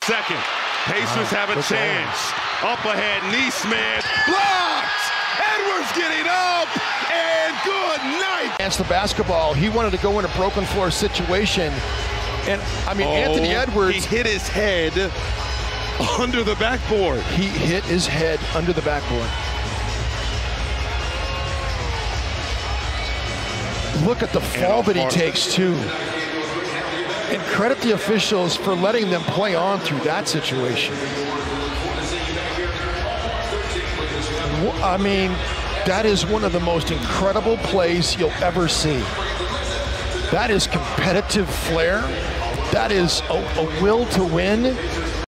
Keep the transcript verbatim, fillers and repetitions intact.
Second. Pacers wow, have a chance. Up ahead, Neesmith. Blocked! Edwards getting up, and good night! Against the basketball, he wanted to go in a broken floor situation. And, I mean, oh, Anthony Edwards. He hit his head under the backboard. He hit his head under the backboard. Look at the fall that he takes, too. And credit the officials for letting them play on through that situation. I mean, that is one of the most incredible plays you'll ever see. That is competitive flair. That is a, a will to win.